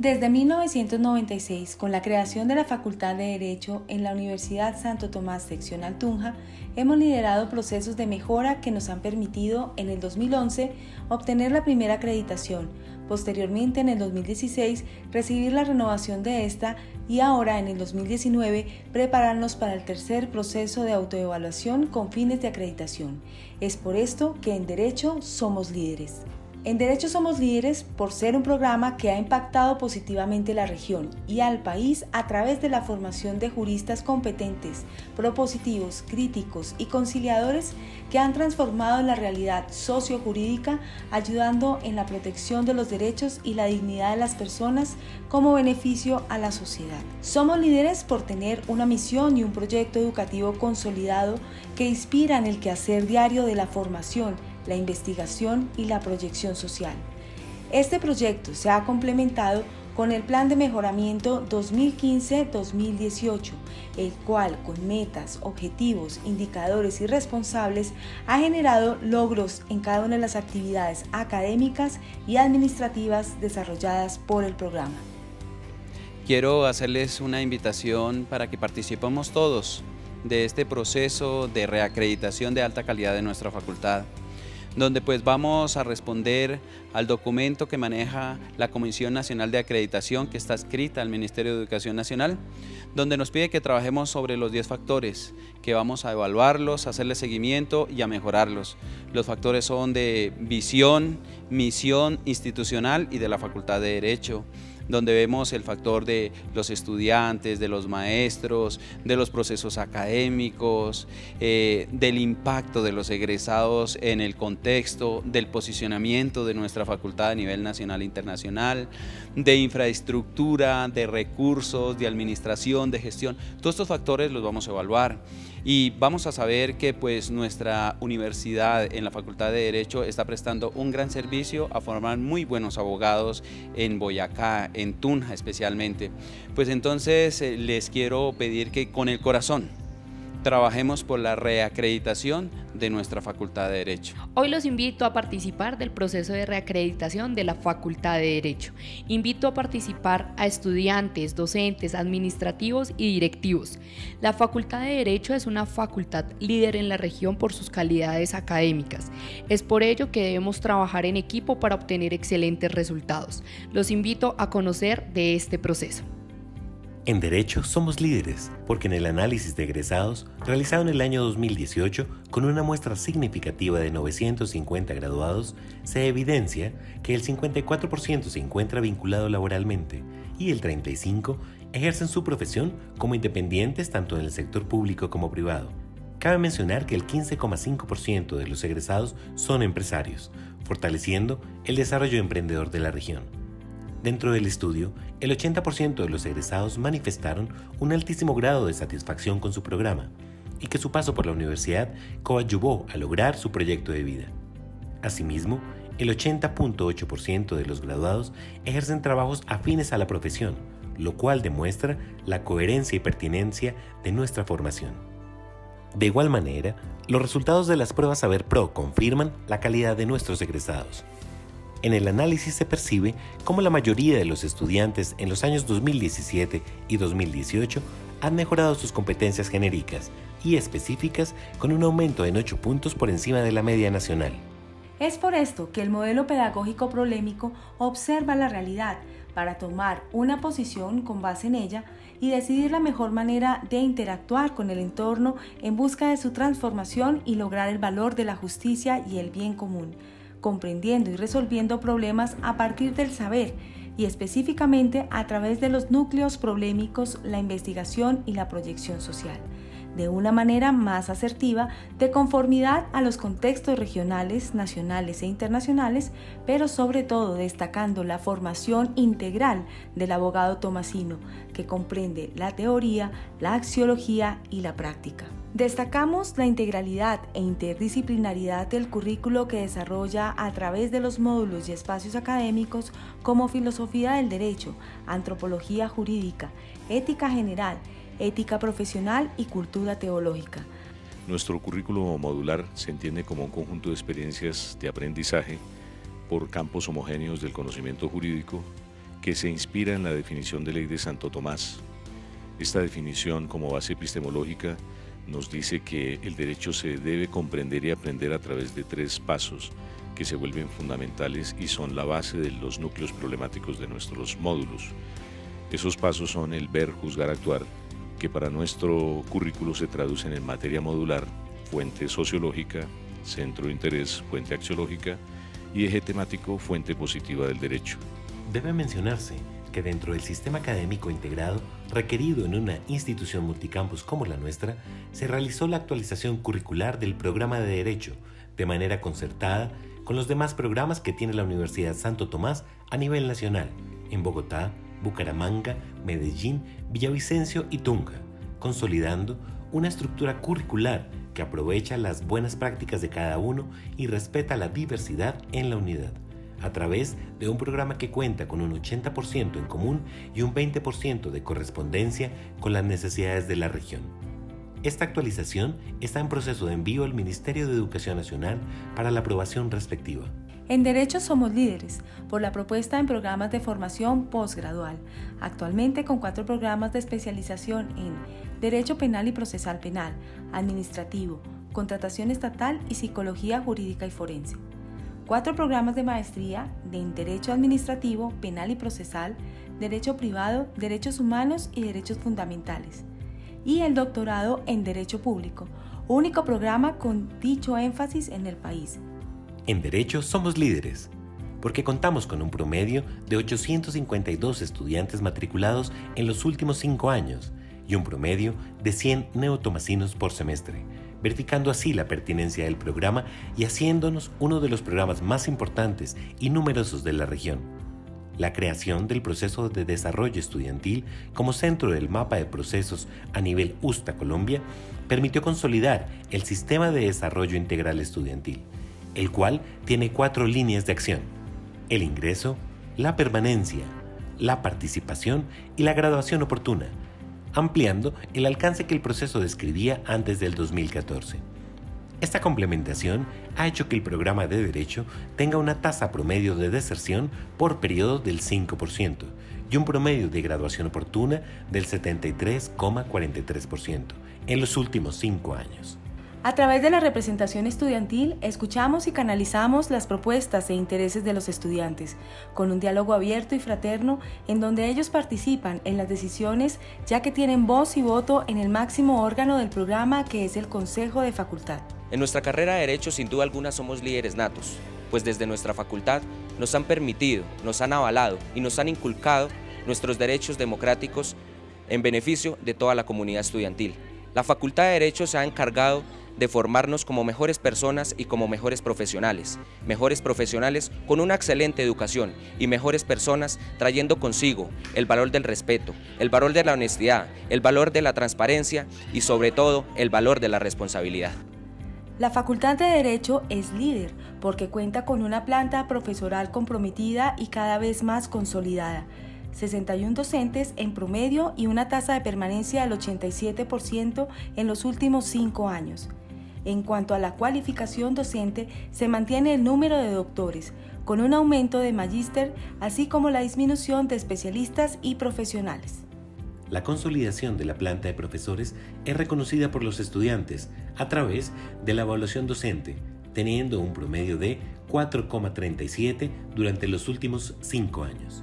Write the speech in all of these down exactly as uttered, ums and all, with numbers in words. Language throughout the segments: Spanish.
Desde mil novecientos noventa y seis, con la creación de la Facultad de Derecho en la Universidad Santo Tomás Seccional Tunja, hemos liderado procesos de mejora que nos han permitido, en el dos mil once, obtener la primera acreditación, posteriormente en el dos mil dieciséis, recibir la renovación de esta y ahora, en el dos mil diecinueve, prepararnos para el tercer proceso de autoevaluación con fines de acreditación. Es por esto que en Derecho somos líderes. En Derecho somos líderes por ser un programa que ha impactado positivamente la región y al país a través de la formación de juristas competentes, propositivos, críticos y conciliadores que han transformado la realidad sociojurídica, ayudando en la protección de los derechos y la dignidad de las personas como beneficio a la sociedad. Somos líderes por tener una misión y un proyecto educativo consolidado que inspiran el quehacer diario de la formación, la investigación y la proyección social. Este proyecto se ha complementado con el Plan de Mejoramiento dos mil quince a dos mil dieciocho, el cual, con metas, objetivos, indicadores y responsables, ha generado logros en cada una de las actividades académicas y administrativas desarrolladas por el programa. Quiero hacerles una invitación para que participemos todos de este proceso de reacreditación de alta calidad de nuestra facultad, donde pues vamos a responder al documento que maneja la Comisión Nacional de Acreditación, que está escrita al Ministerio de Educación Nacional, donde nos pide que trabajemos sobre los diez factores, que vamos a evaluarlos, a hacerle seguimiento y a mejorarlos. Los factores son de visión, misión institucional y de la Facultad de Derecho, donde vemos el factor de los estudiantes, de los maestros, de los procesos académicos, eh, del impacto de los egresados en el contexto, del posicionamiento de nuestra facultad a nivel nacional e internacional, de infraestructura, de recursos, de administración, de gestión. Todos estos factores los vamos a evaluar y vamos a saber que pues nuestra universidad en la Facultad de Derecho está prestando un gran servicio a formar muy buenos abogados en Boyacá, en Tunja especialmente. Pues entonces eh, les quiero pedir que con el corazón trabajemos por la reacreditación de nuestra Facultad de Derecho. Hoy los invito a participar del proceso de reacreditación de la Facultad de Derecho. Invito a participar a estudiantes, docentes, administrativos y directivos. La Facultad de Derecho es una facultad líder en la región por sus calidades académicas. Es por ello que debemos trabajar en equipo para obtener excelentes resultados. Los invito a conocer de este proceso. En Derecho somos líderes, porque en el análisis de egresados, realizado en el año dos mil dieciocho, con una muestra significativa de novecientos cincuenta graduados, se evidencia que el cincuenta y cuatro por ciento se encuentra vinculado laboralmente y el treinta y cinco por ciento ejercen su profesión como independientes tanto en el sector público como privado. Cabe mencionar que el quince coma cinco por ciento de los egresados son empresarios, fortaleciendo el desarrollo emprendedor de la región. Dentro del estudio, el ochenta por ciento de los egresados manifestaron un altísimo grado de satisfacción con su programa y que su paso por la universidad coadyuvó a lograr su proyecto de vida. Asimismo, el ochenta punto ocho por ciento de los graduados ejercen trabajos afines a la profesión, lo cual demuestra la coherencia y pertinencia de nuestra formación. De igual manera, los resultados de las pruebas Saber Pro confirman la calidad de nuestros egresados. En el análisis se percibe cómo la mayoría de los estudiantes en los años dos mil diecisiete y dos mil dieciocho han mejorado sus competencias genéricas y específicas con un aumento en ocho puntos por encima de la media nacional. Es por esto que el modelo pedagógico prolémico observa la realidad para tomar una posición con base en ella y decidir la mejor manera de interactuar con el entorno en busca de su transformación y lograr el valor de la justicia y el bien común, comprendiendo y resolviendo problemas a partir del saber y específicamente a través de los núcleos problemáticos, la investigación y la proyección social, de una manera más asertiva, de conformidad a los contextos regionales, nacionales e internacionales, pero sobre todo destacando la formación integral del abogado tomasino, que comprende la teoría, la axiología y la práctica. Destacamos la integralidad e interdisciplinaridad del currículo que desarrolla a través de los módulos y espacios académicos como filosofía del derecho, antropología jurídica, ética general, ética profesional y cultura teológica. Nuestro currículo modular se entiende como un conjunto de experiencias de aprendizaje por campos homogéneos del conocimiento jurídico que se inspira en la definición de ley de Santo Tomás. Esta definición, como base epistemológica, nos dice que el derecho se debe comprender y aprender a través de tres pasos que se vuelven fundamentales y son la base de los núcleos problemáticos de nuestros módulos. Esos pasos son el ver, juzgar, actuar, que para nuestro currículo se traducen en materia modular, fuente sociológica, centro de interés, fuente axiológica y eje temático, fuente positiva del derecho. Debe mencionarse que dentro del sistema académico integrado requerido en una institución multicampus como la nuestra, se realizó la actualización curricular del programa de Derecho de manera concertada con los demás programas que tiene la Universidad Santo Tomás a nivel nacional, en Bogotá, Bucaramanga, Medellín, Villavicencio y Tunja, consolidando una estructura curricular que aprovecha las buenas prácticas de cada uno y respeta la diversidad en la unidad, a través de un programa que cuenta con un ochenta por ciento en común y un veinte por ciento de correspondencia con las necesidades de la región. Esta actualización está en proceso de envío al Ministerio de Educación Nacional para la aprobación respectiva. En Derecho somos líderes por la propuesta en programas de formación postgradual, actualmente con cuatro programas de especialización en Derecho Penal y Procesal Penal, Administrativo, Contratación Estatal y Psicología Jurídica y Forense. Cuatro programas de maestría en Derecho Administrativo, Penal y Procesal, Derecho Privado, Derechos Humanos y Derechos Fundamentales. Y el doctorado en Derecho Público, único programa con dicho énfasis en el país. En Derecho somos líderes, porque contamos con un promedio de ochocientos cincuenta y dos estudiantes matriculados en los últimos cinco años y un promedio de cien neotomasinos por semestre, verificando así la pertinencia del programa y haciéndonos uno de los programas más importantes y numerosos de la región. La creación del proceso de desarrollo estudiantil como centro del mapa de procesos a nivel U S T A Colombia permitió consolidar el sistema de desarrollo integral estudiantil, el cual tiene cuatro líneas de acción: el ingreso, la permanencia, la participación y la graduación oportuna, ampliando el alcance que el proceso describía antes del dos mil catorce. Esta complementación ha hecho que el programa de Derecho tenga una tasa promedio de deserción por periodo del cinco por ciento y un promedio de graduación oportuna del setenta y tres coma cuarenta y tres por ciento en los últimos cinco años. A través de la representación estudiantil, escuchamos y canalizamos las propuestas e intereses de los estudiantes, con un diálogo abierto y fraterno en donde ellos participan en las decisiones, ya que tienen voz y voto en el máximo órgano del programa, que es el Consejo de Facultad. En nuestra carrera de Derecho, sin duda alguna, somos líderes natos, pues desde nuestra facultad nos han permitido, nos han avalado y nos han inculcado nuestros derechos democráticos en beneficio de toda la comunidad estudiantil. La Facultad de Derecho se ha encargado de formarnos como mejores personas y como mejores profesionales, mejores profesionales con una excelente educación y mejores personas trayendo consigo el valor del respeto, el valor de la honestidad, el valor de la transparencia y sobre todo el valor de la responsabilidad. La Facultad de Derecho es líder porque cuenta con una planta profesoral comprometida y cada vez más consolidada, sesenta y uno docentes en promedio y una tasa de permanencia del ochenta y siete por ciento en los últimos cinco años. En cuanto a la cualificación docente, se mantiene el número de doctores, con un aumento de magíster, así como la disminución de especialistas y profesionales. La consolidación de la planta de profesores es reconocida por los estudiantes a través de la evaluación docente, teniendo un promedio de cuatro coma treinta y siete durante los últimos cinco años.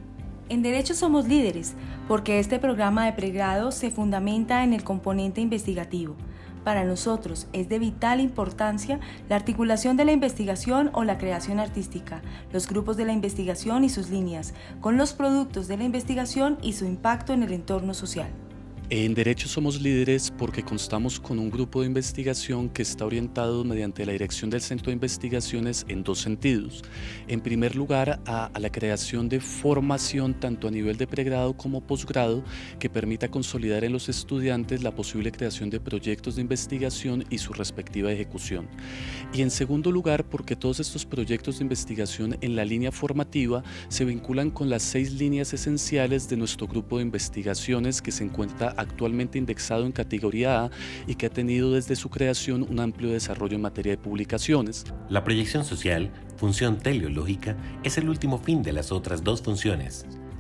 En Derecho somos líderes, porque este programa de pregrado se fundamenta en el componente investigativo. Para nosotros es de vital importancia la articulación de la investigación o la creación artística, los grupos de la investigación y sus líneas, con los productos de la investigación y su impacto en el entorno social. En Derecho somos líderes porque constamos con un grupo de investigación que está orientado mediante la dirección del Centro de Investigaciones en dos sentidos. En primer lugar, a, a la creación de formación tanto a nivel de pregrado como posgrado que permita consolidar en los estudiantes la posible creación de proyectos de investigación y su respectiva ejecución. Y en segundo lugar, porque todos estos proyectos de investigación en la línea formativa se vinculan con las seis líneas esenciales de nuestro grupo de investigaciones que se encuentra actualmente indexado en categoría A y que ha tenido desde su creación un amplio desarrollo en materia de publicaciones. La proyección social, función teleológica, es el último fin de las otras dos funciones.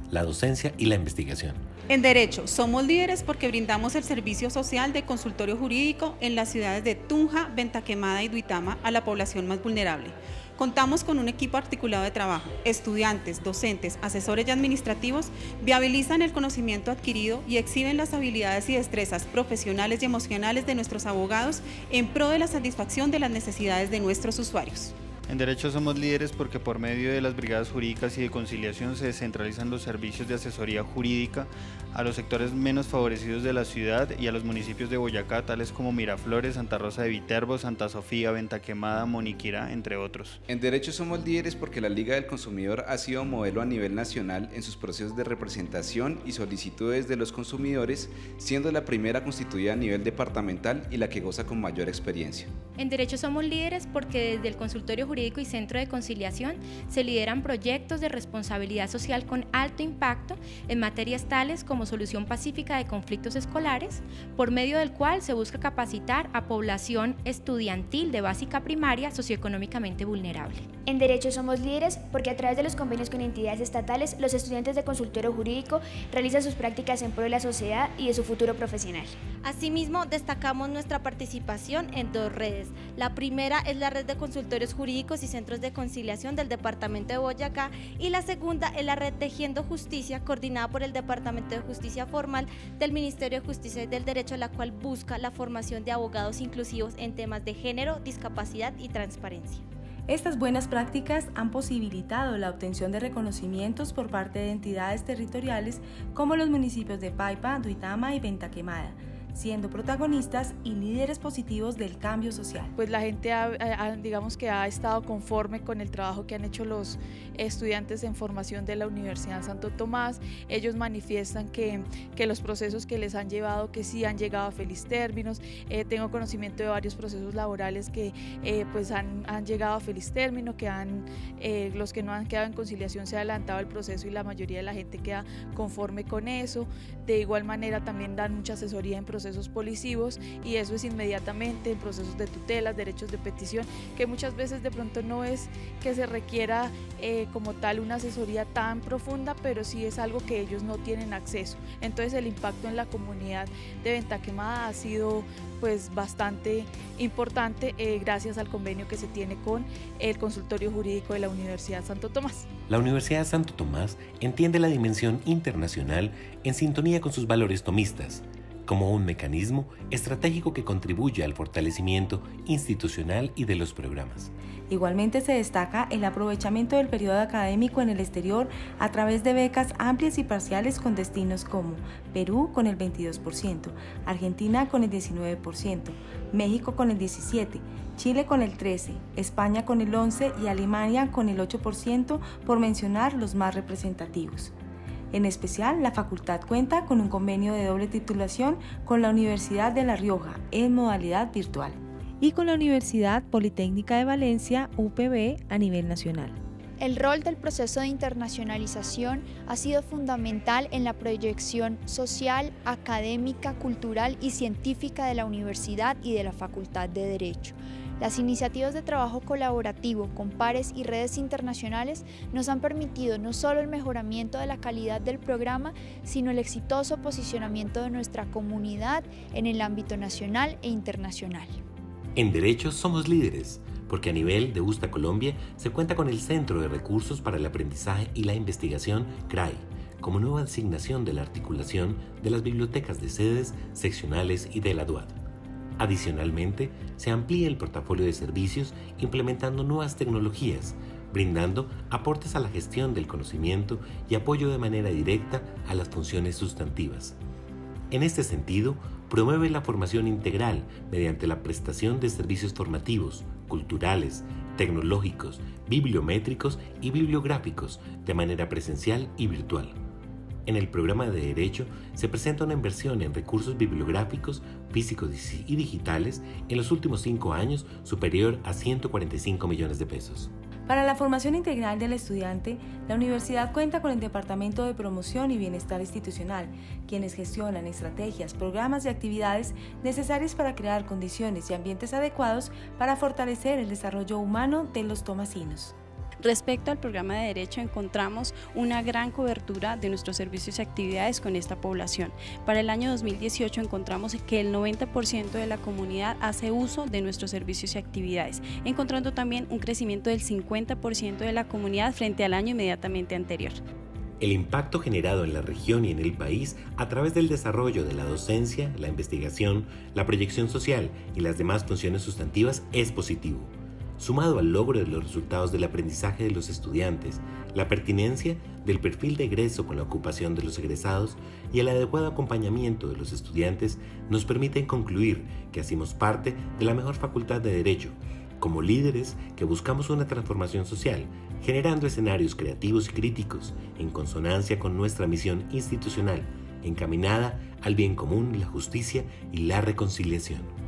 la docencia y la investigación. En Derecho, somos líderes porque brindamos el servicio social de consultorio jurídico en las ciudades de Tunja, Venta Quemada y Duitama a la población más vulnerable. Contamos con un equipo articulado de trabajo. Estudiantes, docentes, asesores y administrativos viabilizan el conocimiento adquirido y exhiben las habilidades y destrezas profesionales y emocionales de nuestros abogados en pro de la satisfacción de las necesidades de nuestros usuarios. En Derecho somos líderes porque por medio de las brigadas jurídicas y de conciliación se descentralizan los servicios de asesoría jurídica a los sectores menos favorecidos de la ciudad y a los municipios de Boyacá, tales como Miraflores, Santa Rosa de Viterbo, Santa Sofía, Venta Quemada, Moniquirá, entre otros. En Derecho somos líderes porque la Liga del Consumidor ha sido modelo a nivel nacional en sus procesos de representación y solicitudes de los consumidores, siendo la primera constituida a nivel departamental y la que goza con mayor experiencia. En Derecho somos líderes porque desde el Consultorio Jurídico y Centro de Conciliación se lideran proyectos de responsabilidad social con alto impacto en materias tales como solución pacífica de conflictos escolares, por medio del cual se busca capacitar a población estudiantil de básica primaria socioeconómicamente vulnerable. En Derecho somos líderes porque a través de los convenios con entidades estatales, los estudiantes de consultorio jurídico realizan sus prácticas en pro de la sociedad y de su futuro profesional. Asimismo, destacamos nuestra participación en dos redes. La primera es la red de consultorios jurídicos y centros de conciliación del departamento de Boyacá y la segunda es la red Tejiendo Justicia, coordinada por el Departamento de Justicia Formal del Ministerio de Justicia y del Derecho, la cual busca la formación de abogados inclusivos en temas de género, discapacidad y transparencia. Estas buenas prácticas han posibilitado la obtención de reconocimientos por parte de entidades territoriales como los municipios de Paipa, Duitama y Venta Quemada, siendo protagonistas y líderes positivos del cambio social. Pues la gente ha, ha, digamos que ha estado conforme con el trabajo que han hecho los estudiantes en formación de la Universidad Santo Tomás. Ellos manifiestan que, que los procesos que les han llevado, que sí han llegado a feliz términos. Eh, tengo conocimiento de varios procesos laborales que eh, pues han, han llegado a feliz término, que han, eh, los que no han quedado en conciliación se ha adelantado el proceso y la mayoría de la gente queda conforme con eso. De igual manera también dan mucha asesoría en procesos procesos polisivos y eso es inmediatamente en procesos de tutelas, derechos de petición, que muchas veces de pronto no es que se requiera eh, como tal una asesoría tan profunda, pero sí es algo que ellos no tienen acceso. Entonces el impacto en la comunidad de Venta Quemada ha sido pues bastante importante eh, gracias al convenio que se tiene con el Consultorio Jurídico de la Universidad Santo Tomás. La Universidad Santo Tomás entiende la dimensión internacional en sintonía con sus valores tomistas, como un mecanismo estratégico que contribuye al fortalecimiento institucional y de los programas. Igualmente se destaca el aprovechamiento del periodo académico en el exterior a través de becas amplias y parciales con destinos como Perú con el veintidós por ciento, Argentina con el diecinueve por ciento, México con el diecisiete por ciento, Chile con el trece por ciento, España con el once por ciento y Alemania con el ocho por ciento, por mencionar los más representativos. En especial, la facultad cuenta con un convenio de doble titulación con la Universidad de La Rioja en modalidad virtual y con la Universidad Politécnica de Valencia, U P B, a nivel nacional. El rol del proceso de internacionalización ha sido fundamental en la proyección social, académica, cultural y científica de la universidad y de la Facultad de Derecho. Las iniciativas de trabajo colaborativo con pares y redes internacionales nos han permitido no solo el mejoramiento de la calidad del programa, sino el exitoso posicionamiento de nuestra comunidad en el ámbito nacional e internacional. En Derecho somos líderes, porque a nivel de USTA Colombia se cuenta con el Centro de Recursos para el Aprendizaje y la Investigación C R A I, como nueva designación de la articulación de las bibliotecas de sedes, seccionales y de la D U A D. Adicionalmente, se amplía el portafolio de servicios implementando nuevas tecnologías, brindando aportes a la gestión del conocimiento y apoyo de manera directa a las funciones sustantivas. En este sentido, promueve la formación integral mediante la prestación de servicios formativos, culturales, tecnológicos, bibliométricos y bibliográficos de manera presencial y virtual. En el programa de Derecho se presenta una inversión en recursos bibliográficos, físicos y digitales en los últimos cinco años superior a ciento cuarenta y cinco millones de pesos. Para la formación integral del estudiante, la universidad cuenta con el Departamento de Promoción y Bienestar Institucional, quienes gestionan estrategias, programas y actividades necesarias para crear condiciones y ambientes adecuados para fortalecer el desarrollo humano de los tomasinos. Respecto al programa de Derecho, encontramos una gran cobertura de nuestros servicios y actividades con esta población. Para el año dos mil dieciocho encontramos que el noventa por ciento de la comunidad hace uso de nuestros servicios y actividades, encontrando también un crecimiento del cincuenta por ciento de la comunidad frente al año inmediatamente anterior. El impacto generado en la región y en el país a través del desarrollo de la docencia, la investigación, la proyección social y las demás funciones sustantivas es positivo. Sumado al logro de los resultados del aprendizaje de los estudiantes, la pertinencia del perfil de egreso con la ocupación de los egresados y el adecuado acompañamiento de los estudiantes nos permiten concluir que hacemos parte de la mejor facultad de Derecho, como líderes que buscamos una transformación social, generando escenarios creativos y críticos en consonancia con nuestra misión institucional, encaminada al bien común, la justicia y la reconciliación.